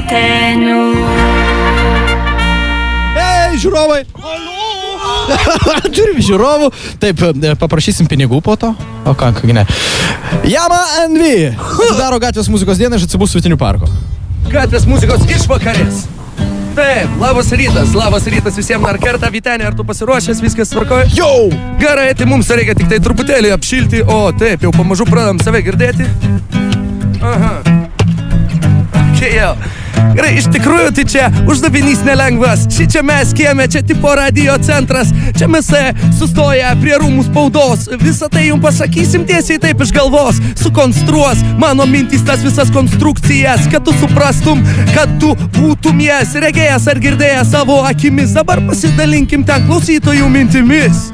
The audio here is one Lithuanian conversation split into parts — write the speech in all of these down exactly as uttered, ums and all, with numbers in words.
vyteniu. Ei, žiūrovai! Turim žiūrovų. Taip, paprašysim pinigų po to. O ką, ką ne. Jama en vy. Daro gatvės muzikos dieną iš Atsibus Vytinių parko. Gatvės muzikos išvakarės. Taip, labas rytas, labas rytas visiems dar kartą. Vytenė, ar tu pasiruošęs, viskas tvarkoja? Jau! Gerai, tai mums reikia tik tai truputėlį apšilti. O, taip, jau pamažu pradam save girdėti. Aha. Okay, jau. Gerai, iš tikrųjų, tai čia uždavinys nelengvas. Ši čia mes kieme, čia tipo radio centras. Čia mes sustoję prie rūmų spaudos. Visą tai jums pasakysim tiesiai taip iš galvos. Sukonstruos mano mintys tas visas konstrukcijas, kad tu suprastum, kad tu būtum jas regėjęs ar girdėjęs savo akimis. Dabar pasidalinkim ten klausytojų mintimis.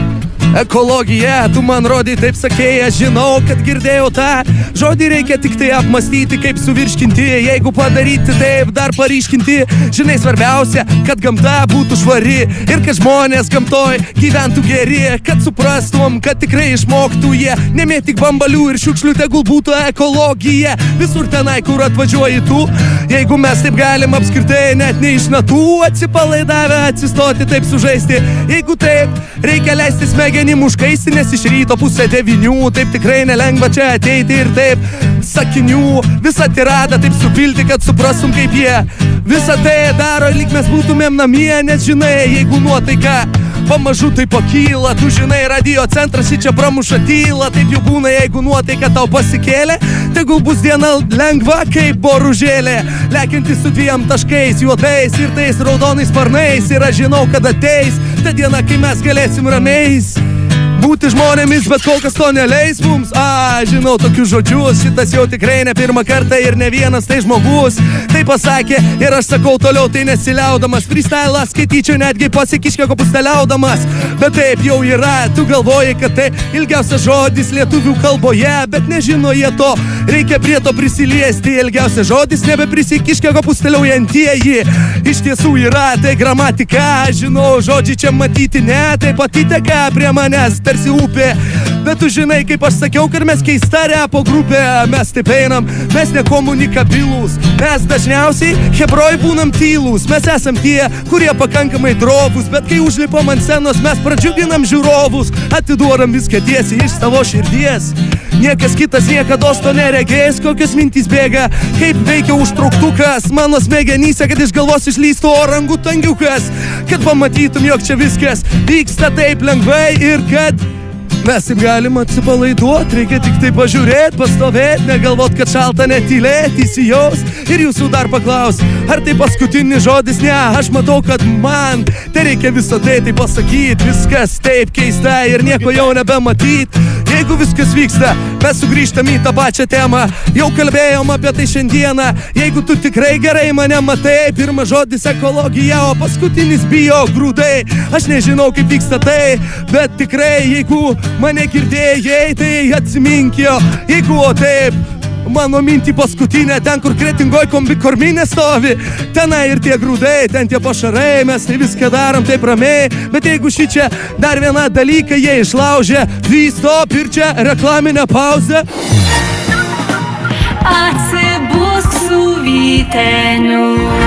Ekologija, tu man rodai taip sakėjai, aš žinau, kad girdėjau tą žodį, reikia tik tai apmastyti, kaip suvirškinti, jeigu padaryti taip, dar paryškinti. Žinai, svarbiausia, kad gamta būtų švari ir kad žmonės gamtoj gyventų geri, kad suprastum, kad tikrai išmoktų jie nemėtik bambalių ir šiukšlių, tegul būtų ekologija visur tenai, kur atvažiuoji tu. Jeigu mes taip galim apskritai net ne iš natų atsipalaidavę atsistoti taip sužaisti, jeigu taip reikia leisti smegenį užkaisti, nes iš ryto pusę devinių taip tikrai nelengva čia ateiti ir taip sakinių visą tiradą taip supilti, kad suprastum kaip jie visą tai daro, lyg mes būtumėm namie, nes žinai, jeigu nuotaika pamažu tai pakyla, tu žinai, radio centras į čia pramuša tylą, taip jau būna, jeigu nuotaika tau pasikėlė, tegul bus diena lengva kaip boružėlė, lekianti su dviem taškais, juodais ir tais raudonais sparnais, ir aš žinau, kad ateis ta diena, kai mes galėsim ramiais būti žmonėmis, bet kol kas to neleis mums. A, žinau tokius žodžius, šitas jau tikrai ne pirmą kartą ir ne vienas tai žmogus tai pasakė ir aš sakau toliau tai nesiliaudamas. Freestylas skaityčiau netgi pasikiškio kopusteliaudamas, bet taip jau yra, tu galvoji, kad tai ilgiausias žodis lietuvių kalboje, bet nežino jie to, reikia prie to prisiliesti. Ilgiausias žodis nebeprisikiškio kopusteliaujantieji, iš tiesų yra tai gramatika, žinau, žodžiai čia matyti ne, tai patiteka prie manęs tarsi upė, bet tu žinai, kaip aš sakiau, kad mes keista repo grupė, mes taip einam, mes nekomunikabilūs, mes dažniausiai hebroj būnam tylūs, mes esam tie, kurie pakankamai drovūs, bet kai užlipam ant scenos, mes pradžiuginam žiūrovus, atiduodam viską tiesiai iš savo širdies. Niekas kitas niekados to neregės, kokios mintys bėga, kaip veikia užtrauktukas mano smegenyse, kad iš galvos išlystų orangutangiukas, kad pamatytum, jog čia viskas vyksta taip lengvai ir kad mes taip galim atsipalaiduot, reikia tik tai pažiūrėt, pastovėt, negalvot, kad šalta netylėt, įsijaus ir jūsų dar paklaus, ar tai paskutinis žodis, ne, aš matau, kad man tai reikia visą tai tai pasakyt, viskas taip keista ir nieko jau nebematyt. Jeigu viskas vyksta, mes sugrįžtam į tą pačią temą, jau kalbėjom apie tai šiandieną, jeigu tu tikrai gerai mane matai, pirmas žodis ekologija, o paskutinis bio grūdai, aš nežinau kaip vyksta tai, bet tikrai jeigu mane girdėjai, tai atsimink jo, jeigu o taip, mano mintį paskutinę, ten kur kretingoj kombikorminė stovi, tenai ir tie grūdai, ten tie pašarai, mes tai viską darom taip ramiai, bet jeigu šį čia dar vieną dalyką jie išlaužė, stop ir čia reklaminę pauzę. Atsibusk su Vyteniu.